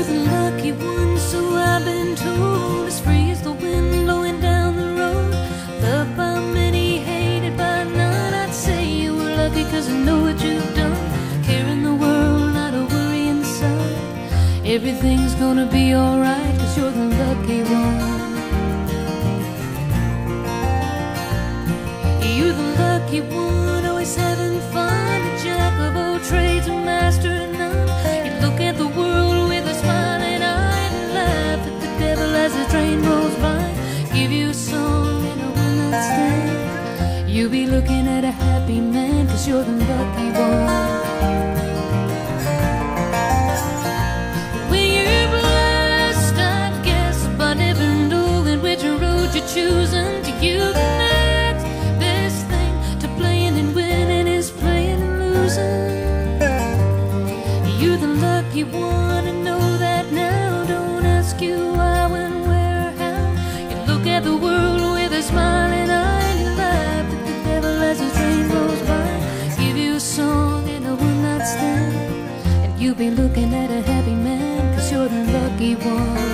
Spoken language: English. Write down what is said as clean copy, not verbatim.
You're the lucky one, so I've been told. As free as the wind blowing down the road. Loved by many, hated by none. I'd say you were lucky, cause I know what you've done. Care in the world, not a worry inside. Everything's gonna be alright, cause you're the lucky one. You're the lucky one, always having fun. A jack of all trades, a master of none. You look at the world with a smiling eye and laugh at the devil as the train rolls by. Give you a song and a one-night stand. You'll be looking at a happy man, cause you're the lucky one. When you're blessed, I guess, by never knowing which road you're choosing. To you the next best thing to playing and winning is playing and losing. You're the lucky one, and know that now. Don't ask you why, when, where, how. You look at the world with a smiling eye and laugh at the devil as the train rolls by. Give you a song and a one-night stand, and you'll be looking at a happy man, cause you're the lucky one.